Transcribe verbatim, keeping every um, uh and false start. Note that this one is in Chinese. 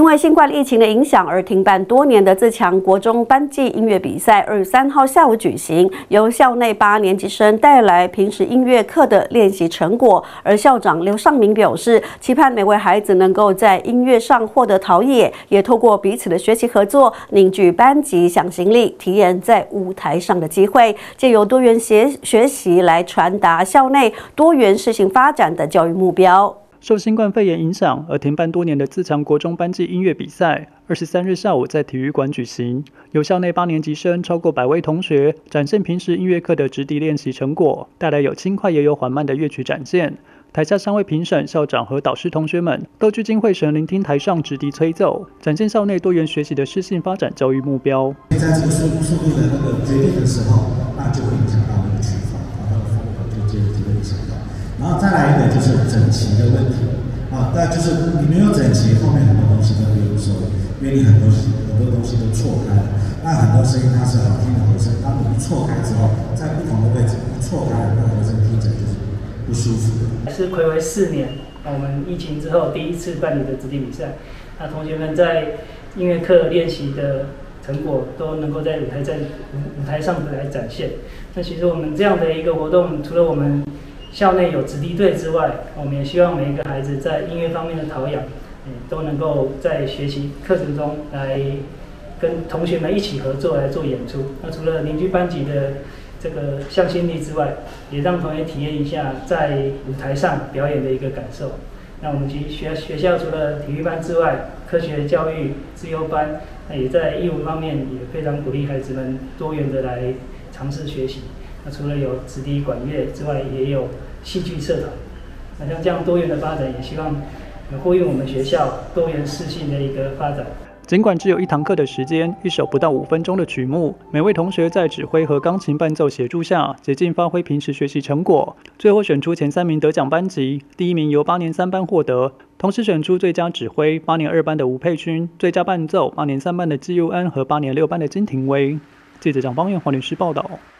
为新冠疫情的影响而停办多年的自强国中班级音乐比赛，二十三号下午举行，由校内八年级生带来平时音乐课的练习成果。而校长刘尚明表示，期盼每位孩子能够在音乐上获得陶冶，也透过彼此的学习合作，凝聚班级向心力，体验在舞台上的机会，借由多元学学习来传达校内多元适性发展的教育目标。 受新冠肺炎影响而停办多年的自强国中班级音乐比赛，二十三日下午在体育馆举行。由校内八年级生超过百位同学展现平时音乐课的直笛练习成果，带来有轻快也有缓慢的乐曲展现。台下三位评审、校长和导师同学们都聚精会神聆听台上直笛吹奏，展现校内多元学习的适性发展教育目标。 在这个速速度的那个决定的时候，那就会影响到那个曲风，然后风格就就就会影响到。 然后再来一个就是整齐的问题啊，那就是你没有整齐，后面很多东西都会有收，因为你很多很多东西都错开了。那很多声音它是好听的和声，当你一错开之后，在不同的位置一错开了，那和声听起来就是不舒服的。 是睽违四年，我们疫情之后第一次办理的直笛比赛，那同学们在音乐课练习的成果都能够在舞台在舞舞台上来展现。那其实我们这样的一个活动，除了我们 校内有直笛队之外，我们也希望每一个孩子在音乐方面的陶养，嗯，都能够在学习课程中来跟同学们一起合作来做演出。那除了凝聚班级的这个向心力之外，也让同学体验一下在舞台上表演的一个感受。那我们其实学学校除了体育班之外，科学教育、自由班，那也在艺文方面也非常鼓励孩子们多元的来尝试学习。 那除了有直笛、管乐之外，也有戏剧社团。那像这样多元的发展，也希望呼应我们学校多元适性的一个发展。 尽管只有一堂课的时间，一首不到五分钟的曲目，每位同学在指挥和钢琴伴奏协助下，竭尽发挥平时学习成果。最后选出前三名得奖班级，第一名由八年三班获得。同时选出最佳指挥八年二班的吴佩君，最佳伴奏八年三班的季佑安和八年六班的金廷威。记者蒋方燕、黄律师报道。